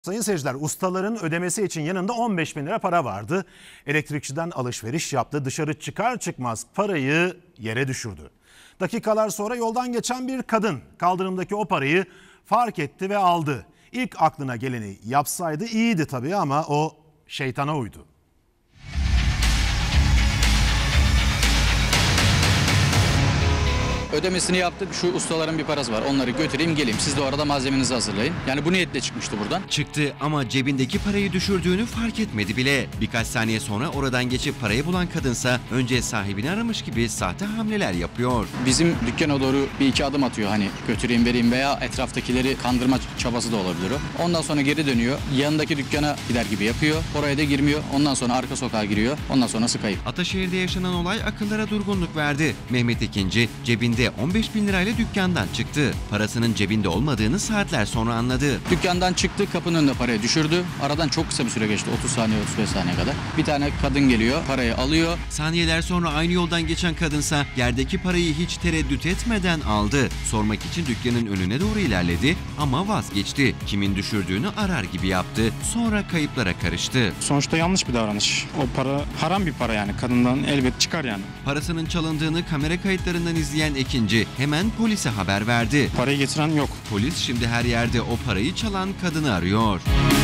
Sayın seyirciler, ustaların ödemesi için yanında 15 bin lira para vardı. Elektrikçiden alışveriş yaptı. Dışarı çıkar çıkmaz parayı yere düşürdü. Dakikalar sonra yoldan geçen bir kadın kaldırımdaki o parayı fark etti ve aldı. İlk aklına geleni yapsaydı iyiydi tabii ama o şeytana uydu. Ödemesini yaptık. Şu ustaların bir parası var. Onları götüreyim geleyim. Siz de o arada malzemenizi hazırlayın. Yani bu niyetle çıkmıştı buradan. Çıktı ama cebindeki parayı düşürdüğünü fark etmedi bile. Birkaç saniye sonra oradan geçip parayı bulan kadınsa önce sahibini aramış gibi sahte hamleler yapıyor. Bizim dükkana doğru bir iki adım atıyor. Hani götüreyim vereyim veya etraftakileri kandırma çabası da olabilir o. Ondan sonra geri dönüyor. Yanındaki dükkana gider gibi yapıyor. Oraya da girmiyor. Ondan sonra arka sokağa giriyor. Ondan sonrası kayıp. Ataşehir'de yaşanan olay akıllara durgunluk verdi. Mehmet İkinci cebinde 15 bin lirayla dükkandan çıktı. Parasının cebinde olmadığını saatler sonra anladı. Dükkandan çıktı, kapının önünde parayı düşürdü. Aradan çok kısa bir süre geçti. 30 saniye 35 saniye kadar. Bir tane kadın geliyor, parayı alıyor. Saniyeler sonra aynı yoldan geçen kadınsa yerdeki parayı hiç tereddüt etmeden aldı. Sormak için dükkanın önüne doğru ilerledi ama vazgeçti. Kimin düşürdüğünü arar gibi yaptı. Sonra kayıplara karıştı. Sonuçta yanlış bir davranış. O para haram bir para yani. Kadından elbet çıkar yani. Parasının çalındığını kamera kayıtlarından izleyen ikinci hemen polise haber verdi. Parayı getiren yok. Polis şimdi her yerde o parayı çalan kadını arıyor.